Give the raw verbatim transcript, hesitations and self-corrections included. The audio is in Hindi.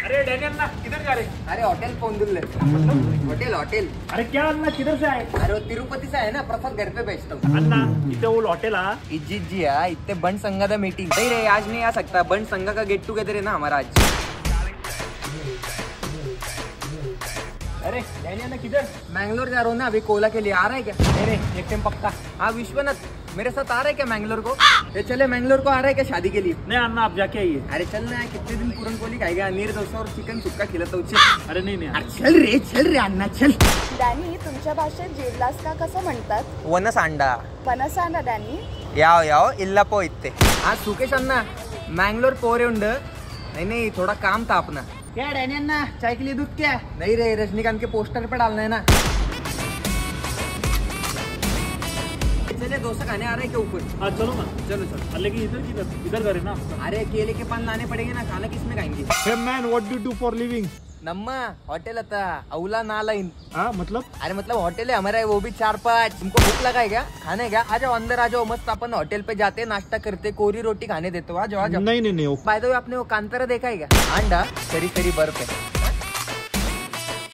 अरे डैनी अन्ना किधर जा रहे? अरे होटल पोंदुल्ले। Hotel hotel. अरे क्या अन्ना किधर से आए? अरे वो तिरुपति से है ना, प्रसाद घर पे भेजता हूँ। अन्ना इथे वो हॉटेल हा इज्जित जी है, इतने बंड संघा का मीटिंग नहीं रे, आज नहीं आ सकता। बंड संघा का गेट टुगेदर है ना हमारा आज। अरे डैनी अन्ना किधर? मैंगलोर जा रहा हूँ ना अभी, कोला के लिए आ रहा है क्या? अरे एक टाइम पक्का। हाँ विश्वनाथ मेरे साथ आ रहा है क्या मैंगलोर को? ये चले मैंगलोर को आ रहा है क्या शादी के लिए? नहीं अन्ना आप जाके आइए। अरे चल ना, कितने दिन पूरन पोली खाएगा, नीर डोसा और चिकन सुक्का खिलाता हूँ। अरे नाही नाही अरे चल रे चल रे अण्णा चल। डॅनी तुमच्या भाषेत जेवलास का कसं म्हणतात? वनस अंडा पनसाना डॅनी. याव याव इल्ला पो इत्ते। आज सुकेश अन्ना मैंगलोर पोरे उंड। नहीं नहीं थोड़ा काम था अपना। क्या डैनी अन्ना चाय के लिए दूध क्या? नहीं रे, रजनीकांत के पोस्टर पे डालना है ना। चले डोसा खाने आ रहे क्या ऊपर? हाँ चलो ना। चलो चलो। लेकिन इधर किधर इधर करे ना। अरे केले के पान लाने पड़ेंगे ना, खाना किसमें खाएंगे? Hey man, what do you do for living? नम्मा होटल आता अवला नालाइन। हाँ मतलब? अरे मतलब होटल है हमारा, वो भी चार पाँच। तुमको भूख लगा है क्या? खाने क्या? आ जाओ अंदर आ जाओ, मस्त अपन होटल पे जाते नाश्ता करते, कोरी रोटी खाने देते हो। आ जाओ आ जाओ। नहीं नहीं नहीं बाय द वे आपने वो कांतारा देखा है क्या? अंडा करी करी बर्फ है।